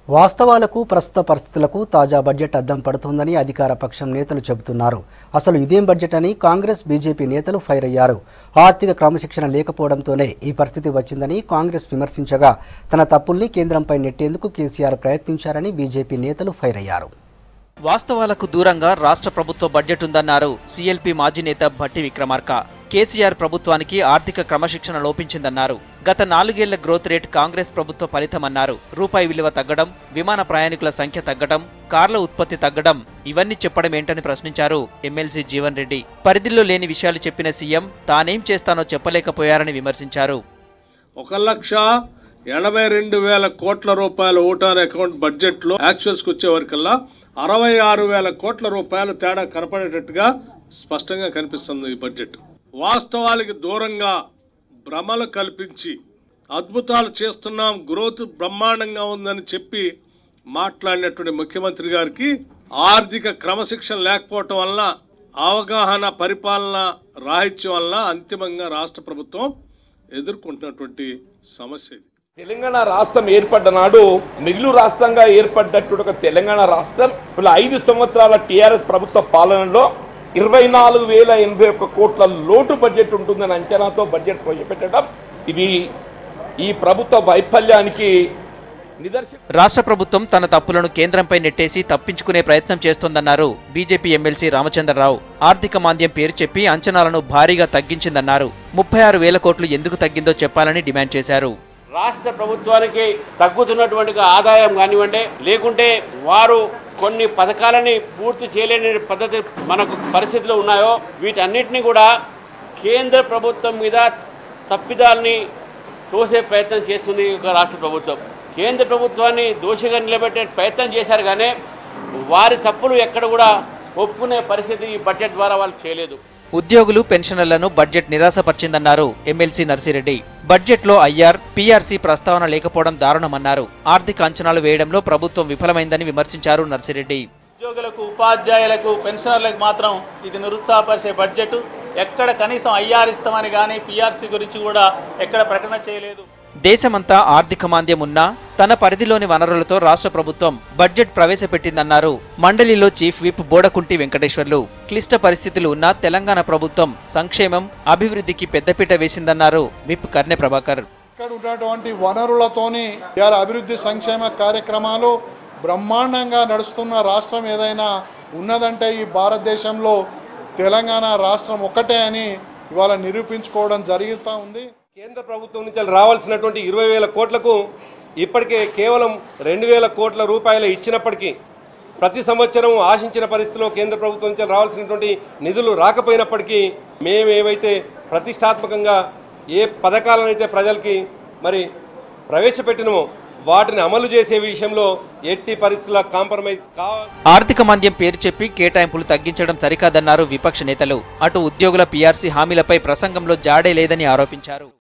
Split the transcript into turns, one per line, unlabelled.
వాస్తవాలకు ప్రస్తుత పరిస్థితులకు తాజా బడ్జెట్ అద్దం పడుతుందని అధికార పక్షం నేతలు చెబుతున్నారు. అసలు ఇదేం బడ్జెట్ అని కాంగ్రెస్ బీజేపీ నేతలు ఫైర్ అయ్యారు. ఆర్థిక క్రమశిక్షణ లేకపోవడంతోనే ఈ పరిస్థితి వచ్చిందని కాంగ్రెస్ విమర్శించగా తన తప్పుల్ని కేంద్రంపై నెట్టేందుకు కేసీఆర్ ప్రయత్నించారని బీజేపీ నేతలు ఫైర్ అయ్యారు.
వాస్తవాలకు దూరంగా రాష్ట్ర ప్రభుత్వ బడ్జెట్ ఉందన్నారు సీఎల్పీ మాజీ నేత భట్టి విక్రమార్క. కేసీఆర్ ప్రభుత్వానికి ఆర్థిక క్రమశిక్షణ లోపించిందన్నారు. గత 4 ఏళ్ల గ్రోత్ రేట్ కాంగ్రెస్ ప్రభుత్వ ఫలితమన్నారు. రూపాయి విలువ తగ్గడం, విమాన ప్రయాణికుల సంఖ్య తగ్గడం, కార్ల ఉత్పత్తి తగ్గడం, ఇవన్నీ చెప్పడం ఏంటని ప్రశ్నించారు ఎమ్మెల్సీ జీవన్ రెడ్డి. పరిధిలో లేని విషయాలు చెప్పిన సీఎం తానేం చేస్తానో చెప్పలేకపోయారని విమర్శించారు.
1,82,000 కోట్ల రూపాయల ఓటాన్ అకౌంట్ బడ్జెట్ లో యాక్చువల్స్ వచ్చే వరకల్లా 66,000 కోట్ల రూపాయలు తేడా కనపడేటట్టుగా స్పష్టంగా కనిపిస్తుంది. ఈ బడ్జెట్ వాస్తవాలకు దూరంగా భ్రమలు కల్పించి అద్భుతాలు చేస్తున్నాం, గ్రోత్ బ్రహ్మాండంగా ఉందని చెప్పి మాట్లాడినటువంటి ముఖ్యమంత్రి గారికి ఆర్థిక క్రమశిక్షణ లేకపోవటం వల్ల, అవగాహన పరిపాలన రాహిత్యం వల్ల అంతిమంగా రాష్ట్ర ప్రభుత్వం ఎదుర్కొంటున్నటువంటి సమస్య ఇది.
తెలంగాణ రాష్ట్రం ఏర్పడ్డ నాడు మిగులు రాష్ట్రంగా ఏర్పడ్డట్టు ఒక తెలంగాణ రాష్ట్రం 5 సంవత్సరాల టీఆర్ఎస్ ప్రభుత్వ పాలనలో 24,081 కోట్ల లోటు బడ్జెట్ ఉంటుందని అంచనాతో బడ్జెట్ ప్రవేశపెట్టడం ఇది ఈ ప్రభుత్వ వైఫల్యానికి నిదర్శనం.
రాష్ట్ర ప్రభుత్వం తన తప్పులను కేంద్రంపై నెట్టేసి తప్పించుకునే ప్రయత్నం చేస్తోందన్నారు బీజేపీ ఎమ్మెల్సీ రామచంద్రరావు. ఆర్థిక మాంద్యం పేరు చెప్పి అంచనాలను భారీగా తగ్గించిందన్నారు. 36,000 కోట్లు ఎందుకు తగ్గిందో చెప్పాలని డిమాండ్ చేశారు.
రాష్ట్ర ప్రభుత్వానికి తగ్గుతున్నటువంటి ఆదాయం కానివ్వండి, లేకుంటే వారు కొన్ని పథకాలని పూర్తి చేయలేని పద్ధతి మనకు పరిస్థితులు ఉన్నాయో, వీటన్నిటినీ కూడా కేంద్ర ప్రభుత్వం మీద తప్పిదాలని తోసే ప్రయత్నం చేస్తుంది రాష్ట్ర ప్రభుత్వం. కేంద్ర ప్రభుత్వాన్ని దోషిగా నిలబెట్టే ప్రయత్నం చేశారు, కానీ వారి తప్పులు ఎక్కడ కూడా ఒప్పుకునే పరిస్థితి ఈ బడ్జెట్ ద్వారా వాళ్ళు చేయలేదు.
ఉద్యోగులు, పెన్షనర్లను బడ్జెట్ నిరాశపరిచిందన్నారు ఎమ్మెల్సీ నర్సిరెడ్డి. బడ్జెట్లో ఐఆర్, పీఆర్సీ ప్రస్తావన లేకపోవడం దారుణమన్నారు. ఆర్థిక అంచనాలు వేయడంలో ప్రభుత్వం విఫలమైందని విమర్శించారు నర్సిరెడ్డి.
ఉద్యోగులకు, ఉపాధ్యాయులకు, పెన్షనర్లకు మాత్రం ఇది నిరుత్సాహపరిచే బడ్జెట్. ఎక్కడ కనీసం ఐఆర్ ఇస్తామని కానీ పీఆర్సీ గురించి కూడా ఎక్కడ ప్రకటన చేయలేదు.
దేశమంతా ఆర్థిక మాంద్యం ఉన్నా తన పరిధిలోని వనరులతో రాష్ట్ర ప్రభుత్వం బడ్జెట్ ప్రవేశపెట్టిందన్నారు మండలిలో చీఫ్ విప్ బోడకుంటి వెంకటేశ్వర్లు. క్లిష్ట పరిస్థితులు ఉన్నా తెలంగాణ ప్రభుత్వం సంక్షేమం, అభివృద్ధికి పెద్దపీట వేసిందన్నారు విప్ కర్నె ప్రభాకర్.
ఇక్కడ ఉన్నటువంటి వనరులతోని అభివృద్ధి సంక్షేమ కార్యక్రమాలు బ్రహ్మాండంగా నడుస్తున్న రాష్ట్రం ఏదైనా ఉన్నదంటే ఈ భారతదేశంలో తెలంగాణ రాష్ట్రం ఒక్కటే అని ఇవాళ నిరూపించుకోవడం జరుగుతూ ఉంది.
కేంద్ర ప్రభుత్వం నుంచి రావాల్సినటువంటి 20,000 కోట్లకు ఇప్పటికే కేవలం 2,000 కోట్ల రూపాయలు ఇచ్చినప్పటికీ, ప్రతి సంవత్సరం ఆశించిన పరిస్థితిలో కేంద్ర ప్రభుత్వం నుంచి రావాల్సినటువంటి నిధులు రాకపోయినప్పటికీ, మేము ఏవైతే ప్రతిష్టాత్మకంగా ఏ పథకాలనైతే ప్రజలకి ప్రవేశపెట్టినమో వాటిని అమలు చేసే విషయంలో ఎట్టి పరిస్థితుల కాంప్రమైజ్
ఆర్థిక మాంద్యం పేరు చెప్పి కేటాయింపులు తగ్గించడం సరికాదన్నారు విపక్ష నేతలు. అటు ఉద్యోగుల పీఆర్సీ హామీలపై ప్రసంగంలో జాడే లేదని ఆరోపించారు.